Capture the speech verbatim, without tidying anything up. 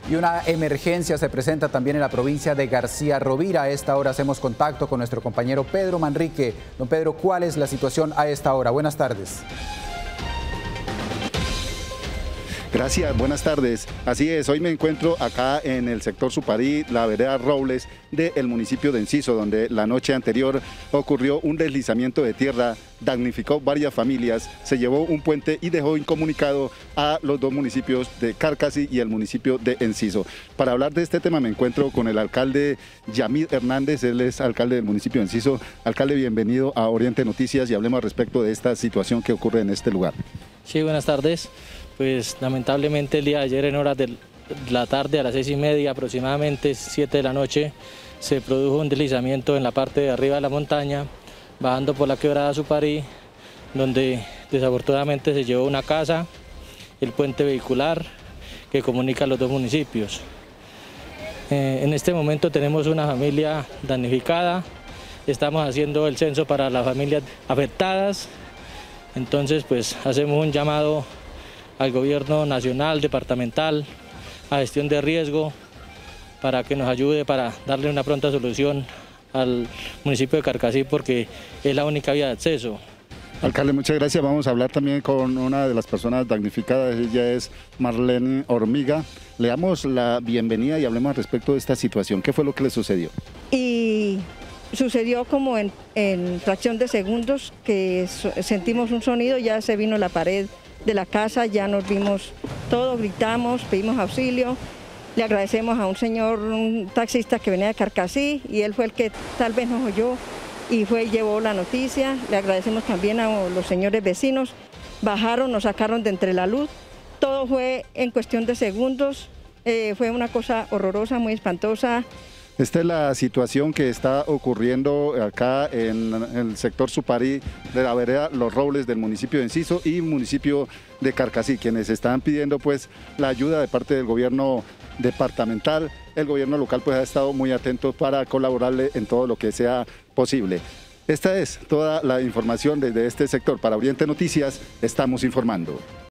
Y una emergencia se presenta también en la provincia de García Rovira. A esta hora hacemos contacto con nuestro compañero Pedro Manrique. Don Pedro, ¿cuál es la situación a esta hora? Buenas tardes. Gracias, buenas tardes. Así es, hoy me encuentro acá en el sector Suparí, la vereda Robles del municipio de Enciso, donde la noche anterior ocurrió un deslizamiento de tierra, damnificó varias familias, se llevó un puente y dejó incomunicado a los dos municipios de Carcasí y el municipio de Enciso. Para hablar de este tema me encuentro con el alcalde Yamid Hernández, él es alcalde del municipio de Enciso. Alcalde, bienvenido a Oriente Noticias y hablemos respecto de esta situación que ocurre en este lugar. Sí, buenas tardes. Pues lamentablemente el día de ayer en horas de la tarde, a las seis y media aproximadamente, siete de la noche, se produjo un deslizamiento en la parte de arriba de la montaña, bajando por la quebrada Suparí, donde desafortunadamente se llevó una casa, el puente vehicular que comunica los dos municipios. Eh, en este momento tenemos una familia damnificada, estamos haciendo el censo para las familias afectadas, entonces pues hacemos un llamado al gobierno nacional, departamental, a gestión de riesgo, para que nos ayude para darle una pronta solución al municipio de Carcasí, porque es la única vía de acceso. Alcalde, muchas gracias. Vamos a hablar también con una de las personas damnificadas, ella es Marlene Hormiga. Le damos la bienvenida y hablemos al respecto de esta situación. ¿Qué fue lo que le sucedió? Y sucedió como en, en fracción de segundos que sentimos un sonido, ya se vino la pared de la casa, ya nos vimos todos, gritamos, pedimos auxilio. Le agradecemos a un señor, un taxista que venía de Carcasí, y él fue el que tal vez nos oyó y fue y llevó la noticia. Le agradecemos también a los señores vecinos, bajaron, nos sacaron de entre la luz. Todo fue en cuestión de segundos, eh, fue una cosa horrorosa, muy espantosa. Esta es la situación que está ocurriendo acá en el sector Suparí de la vereda Los Robles del municipio de Enciso y municipio de Carcasí, quienes están pidiendo pues la ayuda de parte del gobierno departamental. El gobierno local pues ha estado muy atento para colaborarle en todo lo que sea posible. Esta es toda la información desde este sector. Para Oriente Noticias estamos informando.